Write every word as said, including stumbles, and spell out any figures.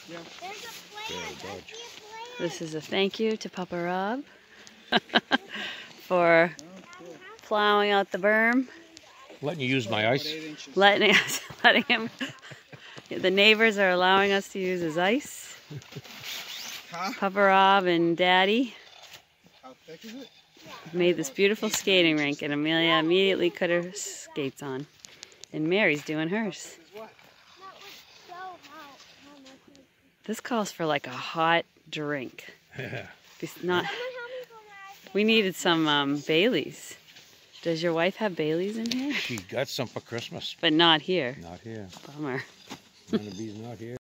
Yeah. This is a thank you to Papa Rob for plowing out the berm. Letting you use my ice. Letting, letting him. The neighbors are allowing us to use his ice. Huh? Papa Rob and Daddy How thick is it? made this beautiful skating rink, and Amelia immediately put her skates on. And Mary's doing hers. This calls for like a hot drink. It's not. We needed some um, Baileys. Does your wife have Baileys in here? She got some for Christmas. But not here. Not here. Bummer. Wannabe's not here.